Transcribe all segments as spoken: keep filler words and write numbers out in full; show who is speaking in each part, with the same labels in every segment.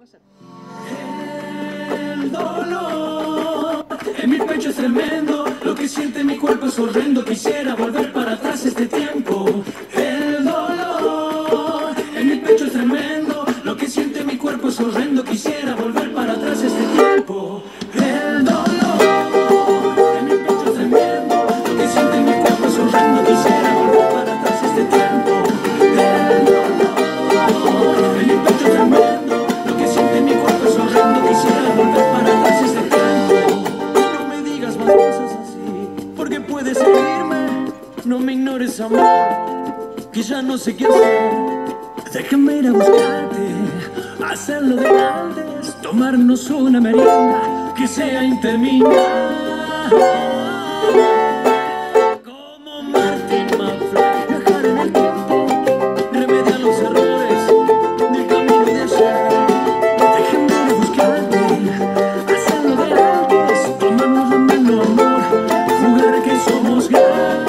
Speaker 1: hacer.
Speaker 2: El dolor en mi pecho es tremendo, lo que siente mi cuerpo es horrendo. Quisiera volver para atrás este tiempo. El dolor en mi pecho es tremendo, lo que siente mi cuerpo es horrendo. Quisiera volver para atrás este tiempo. El dolor en mi pecho es tremendo, lo que siente mi cuerpo es horrendo. Quisiera volver para atrás este tiempo. El dolor en mi pecho es tremendo, lo que siente mi cuerpo es horrendo. Quisiera volver para atrás este tiempo. No me digas más cosas así, porque puedes herirme. No me ignores, amor, que ya no sé qué hacer. Déjame ir a buscarte, hacerlo de antes, tomarnos una merienda que sea interminable. Como Martin McFly, viajar en el tiempo, remediar los errores del camino de ayer. Déjame ir a buscarte, hacerlo de antes, tomarnos la mano, amor, jugar que somos grandes.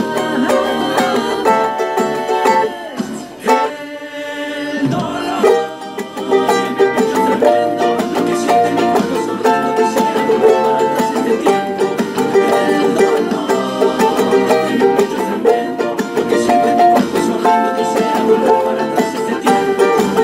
Speaker 2: El dolor en mi pecho es tremendo, lo que siente mi cuerpo es horrendo. Quisiera volver para atrás este tiempo. El dolor en mi pecho es tremendo, lo que siente mi cuerpo es horrendo. Quisiera volver para atrás este tiempo.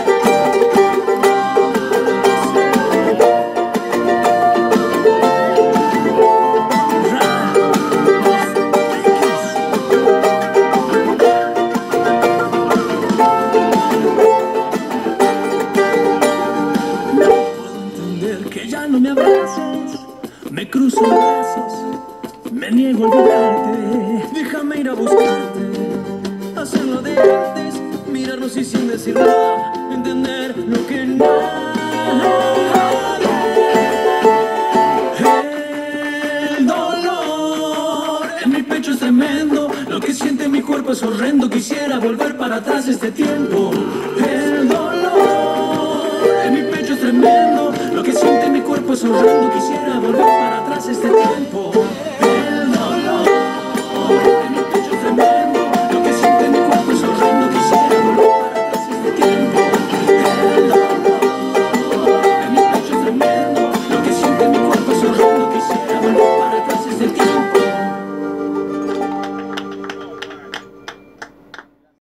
Speaker 2: No puedo entender que ya no me abraces, me cruzo los brazos, me niego a olvidarte. Déjame ir a buscarte, hacerlo de antes, mirarnos y sin decir nada, entender lo que nadie. El dolor en mi pecho es tremendo, lo que siente mi cuerpo es horrendo. Quisiera volver para atrás este tiempo. El dolor en mi pecho es tremendo, lo que siente mi cuerpo es horrendo. Quisiera volver para atrás este tiempo.